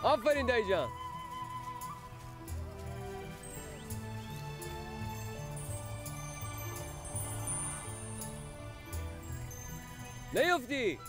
آفرین دایی جان. نیفتی.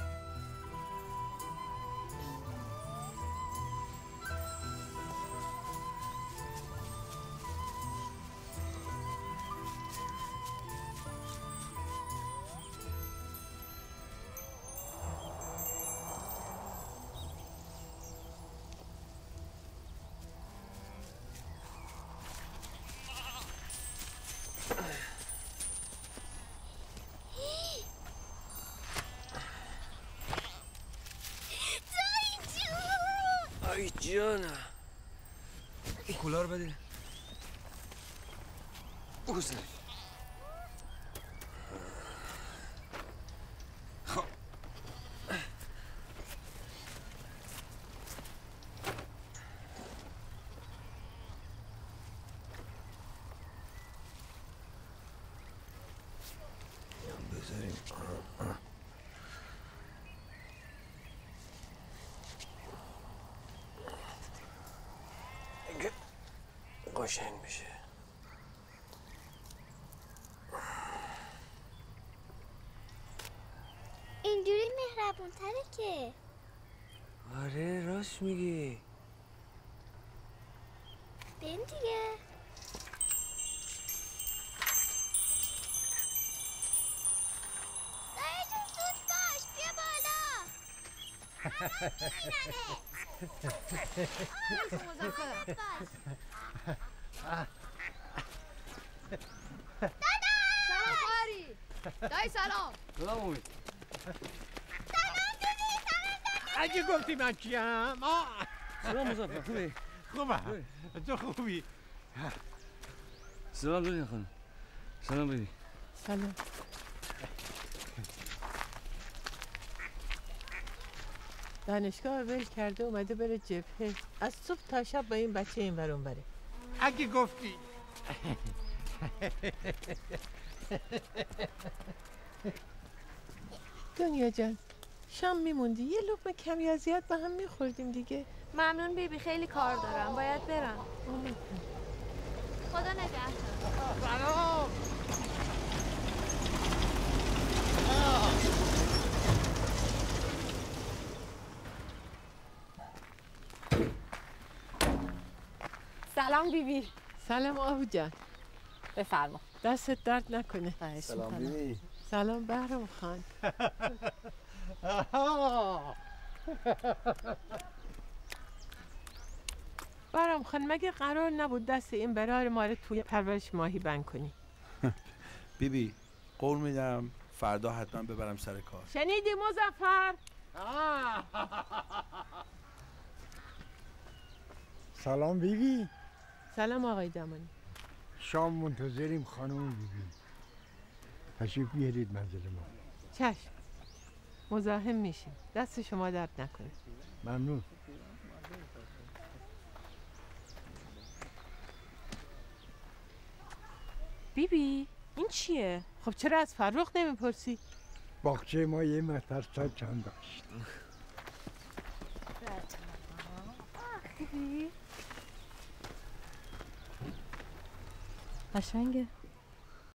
ای جانم این کلا رو بده بگذاری خب بذاریم قشنگ میشه. اینجوری مهربون تره که. آره راست میگی. بریم دیگه. دایی جون زود باش بیا بالا. سلام خواهری. دایی سلام. سلام امید. اگه گفتی من کیم؟ سلام مظفر خوبی؟ خوبم تو خوبی؟ سلام دنیا خانم. سلام بیبی. سلام. دانشگاه ول کرده اومده بره جبهه. از صبح تا شب با این بچه این ور اون وره. اگه گفتی دنیا جان شام میموندی یه لقمه کم یا زیاد با هم میخوردیم دیگه. ممنون بیبی خیلی کار دارم باید برم. خدا نگهدار. سلام سلام بیبی. سلام آهو جان. بفرما. دستت درد نکنه. سلام بیبی. سلام بهرام خان. بهرام خان مگه قرار نبود دست این برار ما رو توی پرورش ماهی بند کنی؟ بیبی قول میدم فردا حتما ببرم سر کار. شنیدی مظفر؟ سلام بیبی. سلام آقای دمانی. شام منتظریم خانم بیبی. تشریف بیارید منزل ما. چشم مزاحم میشیم. دست شما درد نکنه. ممنون. بیبی این چیه؟ خب چرا از فرخ نمیپرسی؟ باغچه ما یه متر تا چند داشت. خوبی؟ قشنگه.